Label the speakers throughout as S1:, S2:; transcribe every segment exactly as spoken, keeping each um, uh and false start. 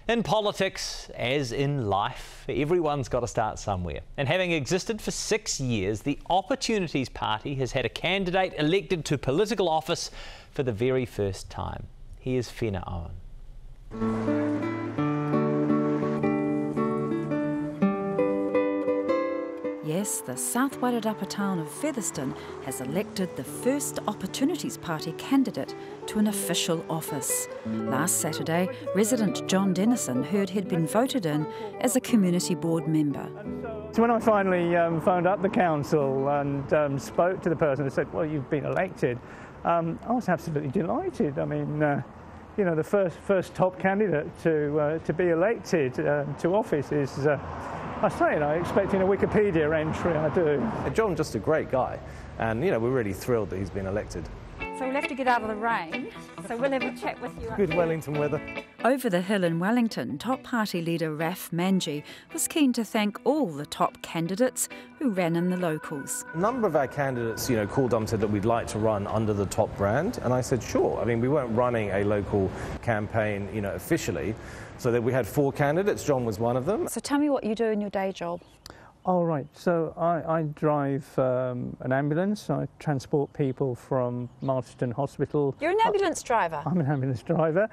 S1: In politics, as in life, everyone's got to start somewhere. And having existed for six years, the Opportunities Party has had a candidate elected to political office for the very first time. Here's Whena Owen.
S2: Yes, the South Wairarapa town of Featherston has elected the first Opportunities Party candidate to an official office. Last Saturday, resident John Dennison heard he'd been voted in as a community board member.
S3: So when I finally um, phoned up the council and um, spoke to the person who said, well, you've been elected, um, I was absolutely delighted. I mean, uh, you know, the first first top candidate to, uh, to be elected uh, to office is... Uh, I say it, I'm expecting a Wikipedia entry, I do.
S4: John's just a great guy, and you know, we're really thrilled that he's been elected.
S5: So we'll have to get out of the rain, so we'll have a chat with you.
S4: Good Wellington weather.
S2: Over the hill in Wellington, top party leader Whena Manji was keen to thank all the top candidates who ran in the locals.
S4: A number of our candidates, you know, called up and said that we'd like to run under the top brand, and I said sure. I mean, we weren't running a local campaign, you know, officially, so that we had four candidates. John was one of them.
S5: So tell me what you do in your day job.
S3: Oh, right. So I, I drive um, an ambulance. I transport people from Marston Hospital.
S5: You're an ambulance driver?
S3: I'm an ambulance driver,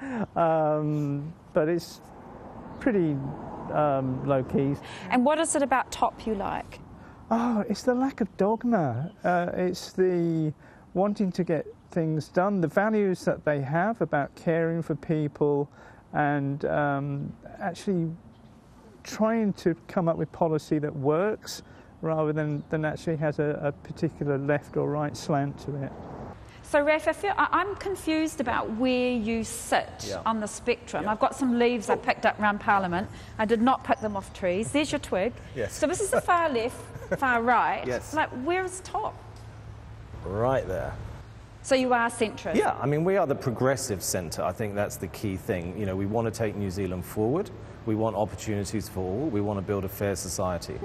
S3: um, but it's pretty um, low-key.
S5: And what is it about TOP you like?
S3: Oh, it's the lack of dogma. Uh, it's the wanting to get things done, the values that they have about caring for people and um, actually trying to come up with policy that works rather than, than actually has a, a particular left or right slant to it.
S5: So, Raph, I feel, I'm confused about where you sit yeah. on the spectrum. Yeah. I've got some leaves I picked up around Parliament. I did not pick them off trees. There's your twig.
S4: Yes.
S5: So this is the far left, far right.
S4: Yes.
S5: Like, where is TOP?
S4: Right there.
S5: So you are centrist?
S4: Yeah, I mean, we are the progressive centre. I think that's the key thing. You know, we want to take New Zealand forward. We want opportunities for all. We want to build a fair society.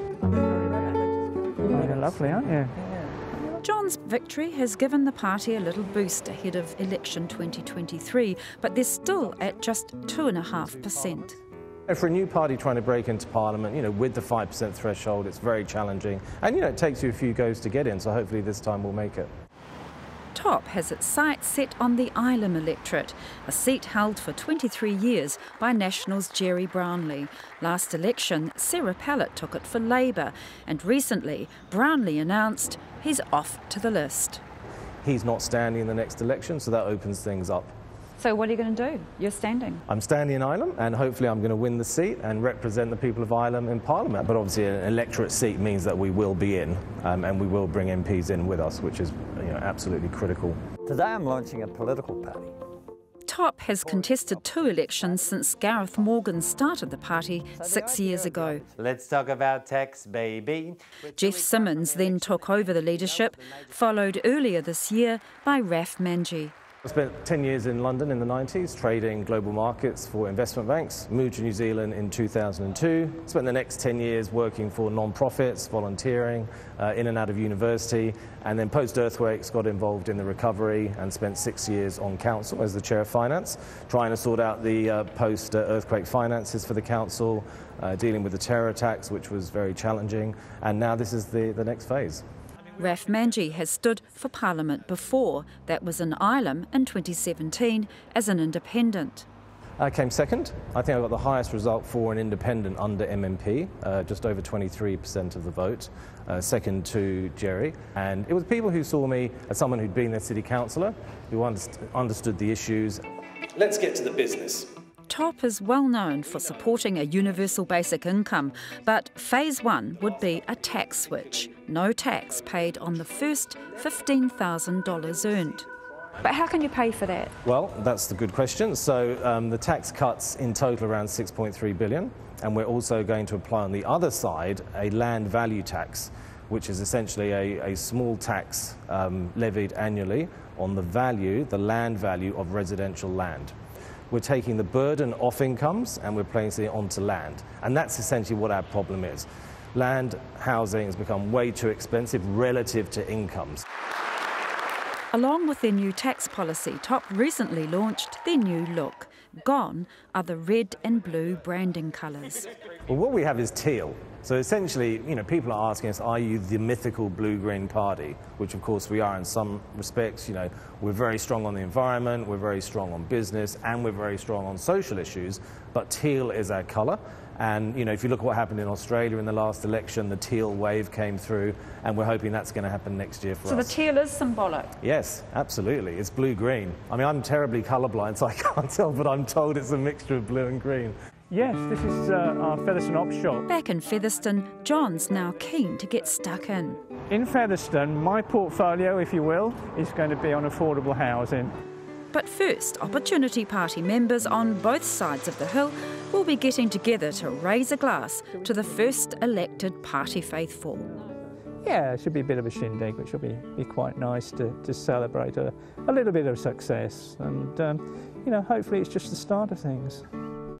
S3: Oh, you're lovely, aren't you?
S2: John's victory has given the party a little boost ahead of election twenty twenty-three, but they're still at just two point five percent.
S4: For a new party trying to break into Parliament, you know, with the five percent threshold, it's very challenging. And, you know, it takes you a few goes to get in, so hopefully this time we'll make it.
S2: TOP has its sights set on the Ilam electorate, a seat held for twenty-three years by National's Jerry Brownlee. Last election, Sarah Pallett took it for Labour, and recently Brownlee announced he's off to the list.
S4: He's not standing in the next election, so that opens things up.
S5: So what are you going to do? You're standing.
S4: I'm standing in Ilam, and hopefully I'm going to win the seat and represent the people of Ilam in Parliament. But obviously an electorate seat means that we will be in, um, and we will bring M Ps in with us, which is you know, absolutely critical.
S6: Today I'm launching a political party.
S2: TOP has contested two elections since Gareth Morgan started the party six years ago.
S6: Let's talk about tax, baby.
S2: Jeff Simmons then took over the leadership, followed earlier this year by Whena Manji.
S4: I spent ten years in London in the nineties, trading global markets for investment banks. Moved to New Zealand in two thousand two. Spent the next ten years working for non-profits, volunteering, uh, in and out of university. And then post-earthquakes, got involved in the recovery and spent six years on council as the chair of finance, trying to sort out the uh, post-earthquake finances for the council, uh, dealing with the terror attacks, which was very challenging. And now this is the, the next phase.
S2: Whena Manji has stood for Parliament before. That was in Ilam in twenty seventeen as an independent.
S4: I came second. I think I got the highest result for an independent under M M P, uh, just over twenty-three percent of the vote, uh, second to Jerry. And it was people who saw me as someone who'd been their city councillor, who underst understood the issues. Let's get to the business.
S2: TOP is well known for supporting a universal basic income, but phase one would be a tax switch. No tax paid on the first fifteen thousand dollars earned.
S5: But how can you pay for that?
S4: Well, that's the good question. So um, the tax cuts in total around six point three billion dollars, and we're also going to apply on the other side a land value tax, which is essentially a, a small tax um, levied annually on the value, the land value of residential land. We're taking the burden off incomes and we're placing it onto land. And that's essentially what our problem is. Land, housing has become way too expensive relative to incomes.
S2: Along with their new tax policy, TOP recently launched their new look. Gone are the red and blue branding colours.
S4: Well, what we have is teal. So essentially, you know, people are asking us, are you the mythical blue-green party? Which, of course, we are in some respects. You know, we're very strong on the environment, we're very strong on business, and we're very strong on social issues. But teal is our colour. And, you know, if you look at what happened in Australia in the last election, the teal wave came through, and we're hoping that's going to happen next year for
S5: so
S4: us.
S5: So the teal is symbolic?
S4: Yes, absolutely. It's blue-green. I mean, I'm terribly colourblind, so I can't tell, but I'm told it's a mixture of blue and green.
S3: Yes, this is uh, our Featherston op shop.
S2: Back in Featherston, John's now keen to get stuck in.
S3: In Featherston, my portfolio, if you will, is going to be on affordable housing.
S2: But first, Opportunity Party members on both sides of the hill will be getting together to raise a glass to the first elected party faithful.
S3: Yeah, it should be a bit of a shindig, which will be, be quite nice to, to celebrate a, a little bit of success. And, um, you know, hopefully it's just the start of things.